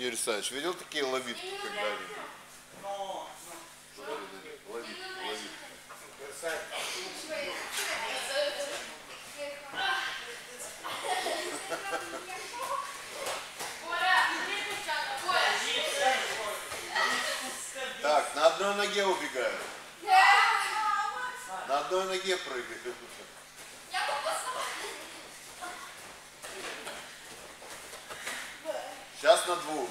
Юрий Александрович, видел такие ловитки когда-нибудь? Ловитки. Так, на одной ноге убегаю. На одной ноге прыгаю. Сейчас на двух.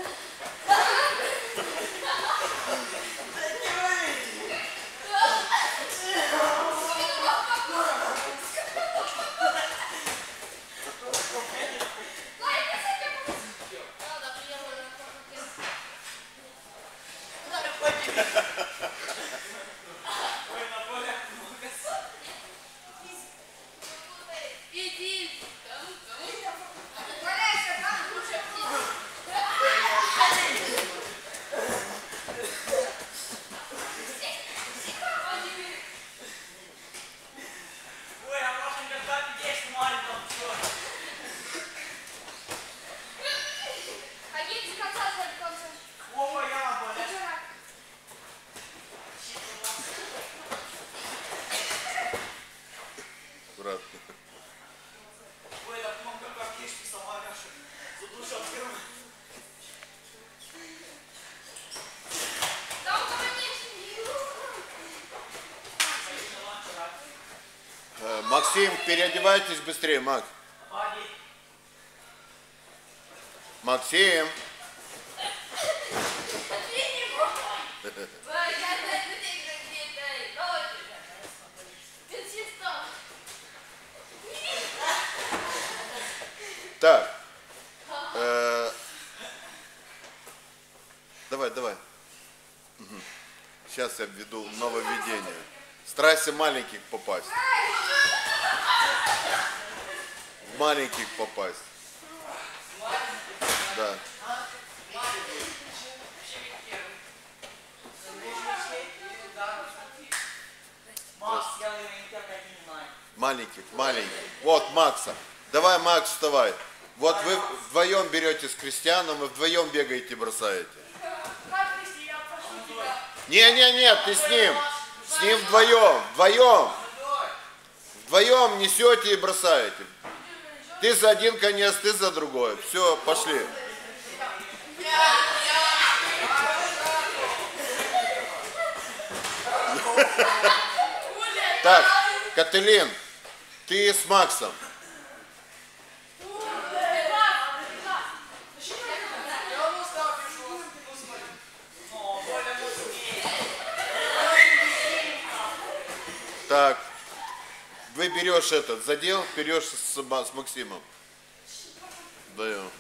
Брат. Максим, переодевайтесь быстрее, Мак. Максим. Так. Давай. Угу. Сейчас я введу нововведение. Старайся маленьких попасть. В маленьких попасть. Да. Маленьких. Вот Макса. Давай, Макс, вставай. Вот вы вдвоем берете с Кристианом и вдвоем бегаете, бросаете. Не, ты с ним. С ним вдвоем. Вдвоем несете и бросаете. Ты за один конец, ты за другой. Все, пошли. Так, Кателин, ты с Максом. Так, вы берешь этот задел, берешь с Максимом. Даем.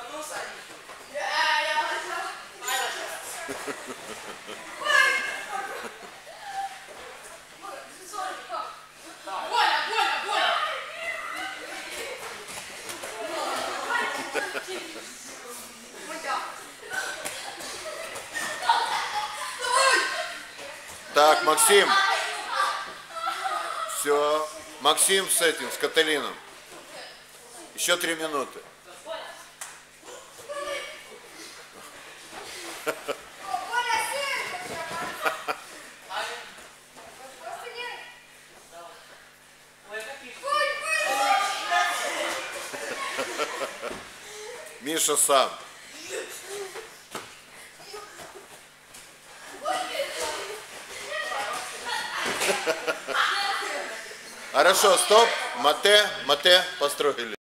Так, Максим. Все. Максим с этим, с Каталином. Еще 3 минуты. Миша сам. Хорошо, стоп. Мате, построили.